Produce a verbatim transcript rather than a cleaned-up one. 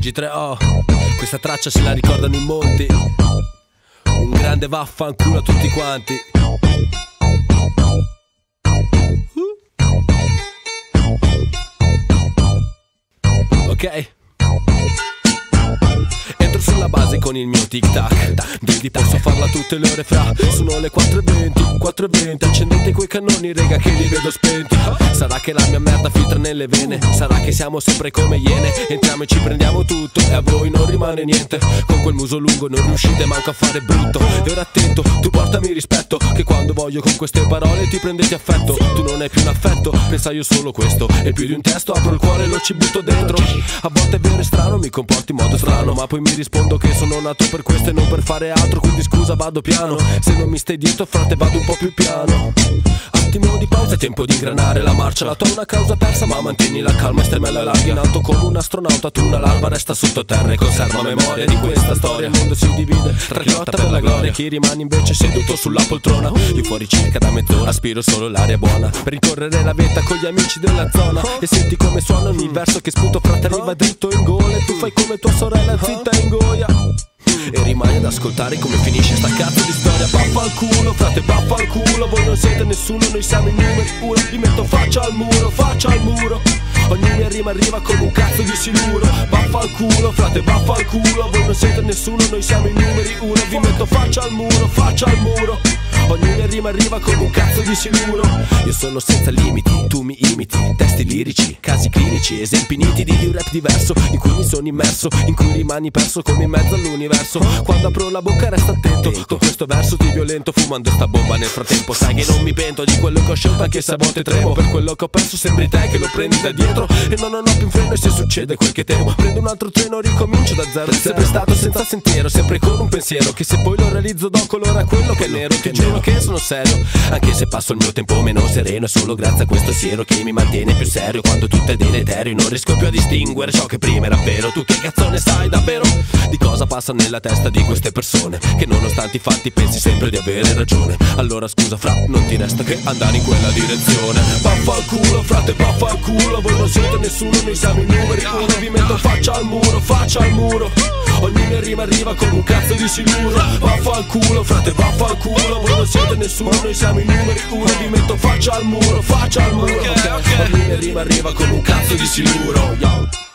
G tre O, questa traccia se la ricordano in molti. Un grande vaffanculo a tutti quanti. Ok. Entro sulla base con il mio tic tac. Vedi, posso farla tutte le ore fra. Sono le quattro e venti, quattro e venti. Accendete quei cannoni, rega, che li vedo spenti. Sarà che la mia merda filtra nelle vene. Sarà che siamo sempre come iene. Entriamo e ci prendiamo tutto e a voi non rimane niente. Con quel muso lungo non riuscite manco a fare brutto. E ora attento, tu portami rispetto, che quando voglio con queste parole ti prendete affetto. Tu non hai più un affetto, pensa io solo questo. E più di un testo, apro il cuore e lo ci butto dentro. A volte è vero e strano, mi comporti in modo strano, ma poi mi rispondo che sono nato per questo e non per fare altro. Quindi scusa, vado piano. Se non mi stai dietro, frate, vado un po' più piano. Attimo di pausa, è tempo di ingranare la marcia. La tua è una causa persa, ma mantieni la calma e stremella larga in alto come un astronauta. Tu una larva resta sottoterra e conserva memoria di questa storia. Il mondo si divide tra chi lotta per la gloria, chi rimane invece seduto sulla poltrona. Io fuori circa da mezz'ora aspiro solo l'aria buona per rincorrere la vetta con gli amici della zona. E senti come suona ogni verso che sputo, frate, arriva dritto in gola. E tu fai come tua sorella zitta in goia e rimani ad ascoltare come finisce sta cazzo di storia. Baffa al culo, frate, baffa al culo. Voi non siete nessuno, noi siamo i numeri uno. Vi metto faccia al muro, faccia al muro. Ogni mia rima arriva come un cazzo di siluro. Baffa al culo, frate, baffa al culo. Voi non siete nessuno, noi siamo i numeri uno. Vi metto faccia al muro, faccia al muro. Ogni mia rima arriva come un cazzo di siluro. Io sono senza limiti, tu mi imiti. Testi lirici, casi clinici, esempi nitidi di un rap diverso in cui mi sono immerso, in cui rimani perso come in mezzo all'universo. Quando apro la bocca resta attento, con questo verso ti violento fumando sta bomba nel frattempo. Sai che non mi pento di quello che ho scelto, anche se a volte tremo. Per quello che ho perso sembri te che lo prendi da dietro. E non ho più freno e se succede quel che temo prendo un altro treno, ricomincio da zero. Sempre stato senza sentiero, sempre con un pensiero che se poi lo realizzo do colore a quello che è nero. Ti giuro che sono serio, anche se passo il mio tempo meno sereno. È solo grazie a questo siero che mi mantiene più serio. Quando tutto è deleterio non riesco più a distinguere ciò che prima era vero. Tu che cazzo ne sai davvero di cosa passa nella testa di queste persone, che nonostante i fatti pensi sempre di avere ragione? Allora scusa fra, non ti resta che andare in quella direzione. Baffa al culo, frate, baffa al culo. Voi non siete nessuno, noi siamo i numeri uno. Vi metto faccia al muro, faccia al muro. Ogni mia rima arriva come un cazzo di siluro. Baffa al culo, frate, baffa al culo. Voi non siete nessuno, noi siamo i numeri uno. Vi metto faccia al muro, faccia al muro. Ogni mia rima arriva come un cazzo di siluro. Yo.